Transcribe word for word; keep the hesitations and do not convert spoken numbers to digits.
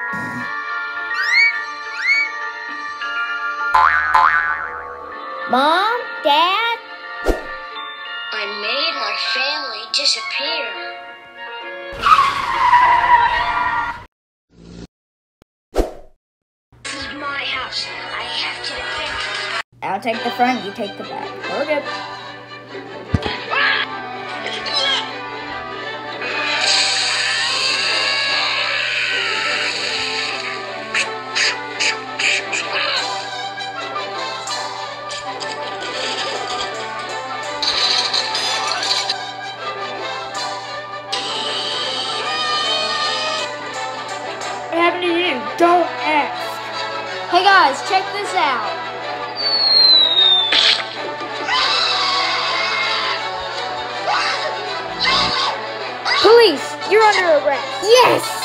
Mom? Dad? I made our family disappear. This is my house. I have to defend it. I'll take the front, you take the back. Okay. What happened to you? Don't ask. Hey guys, check this out. Police, you're under arrest. Yes!